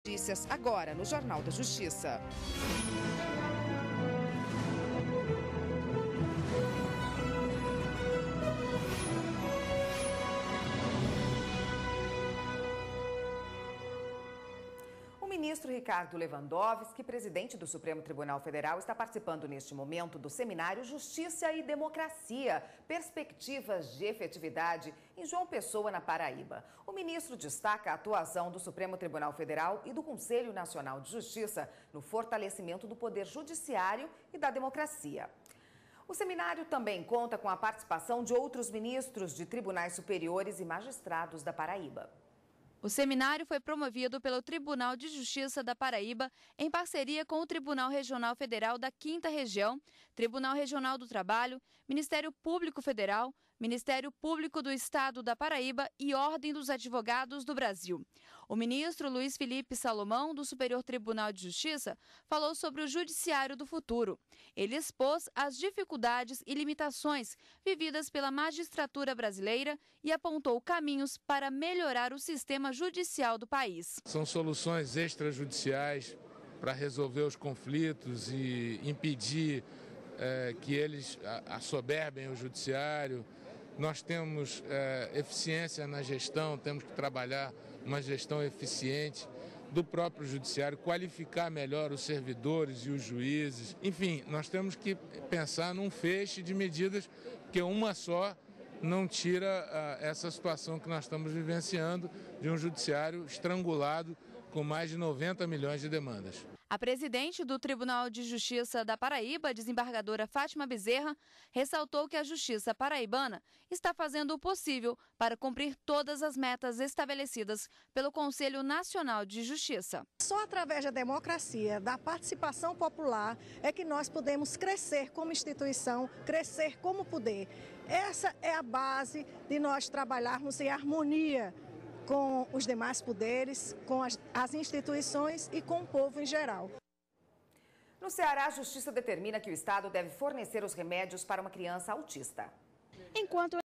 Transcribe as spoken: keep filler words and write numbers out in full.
Notícias agora no Jornal da Justiça. O ministro Ricardo Lewandowski, presidente do Supremo Tribunal Federal, está participando neste momento do seminário Justiça e Democracia, Perspectivas de Efetividade, em João Pessoa, na Paraíba. O ministro destaca a atuação do Supremo Tribunal Federal e do Conselho Nacional de Justiça no fortalecimento do poder judiciário e da democracia. O seminário também conta com a participação de outros ministros de tribunais superiores e magistrados da Paraíba. O seminário foi promovido pelo Tribunal de Justiça da Paraíba em parceria com o Tribunal Regional Federal da Quinta Região, Tribunal Regional do Trabalho, Ministério Público Federal, Ministério Público do Estado da Paraíba e Ordem dos Advogados do Brasil. O ministro Luiz Felipe Salomão, do Superior Tribunal de Justiça, falou sobre o judiciário do futuro. Ele expôs as dificuldades e limitações vividas pela magistratura brasileira e apontou caminhos para melhorar o sistema judicial do país. São soluções extrajudiciais para resolver os conflitos e impedir é, que eles assoberbem o judiciário. Nós temos é, eficiência na gestão, temos que trabalhar uma gestão eficiente do próprio judiciário, qualificar melhor os servidores e os juízes. Enfim, nós temos que pensar num feixe de medidas, que uma só não tira uh, essa situação que nós estamos vivenciando de um judiciário estrangulado com mais de noventa milhões de demandas. A presidente do Tribunal de Justiça da Paraíba, desembargadora Fátima Bezerra, ressaltou que a Justiça paraibana está fazendo o possível para cumprir todas as metas estabelecidas pelo Conselho Nacional de Justiça. Só através da democracia, da participação popular, é que nós podemos crescer como instituição, crescer como poder. Essa é a base de nós trabalharmos em harmonia com os demais poderes, com as, as instituições e com o povo em geral. No Ceará, a Justiça determina que o Estado deve fornecer os remédios para uma criança autista. Enquanto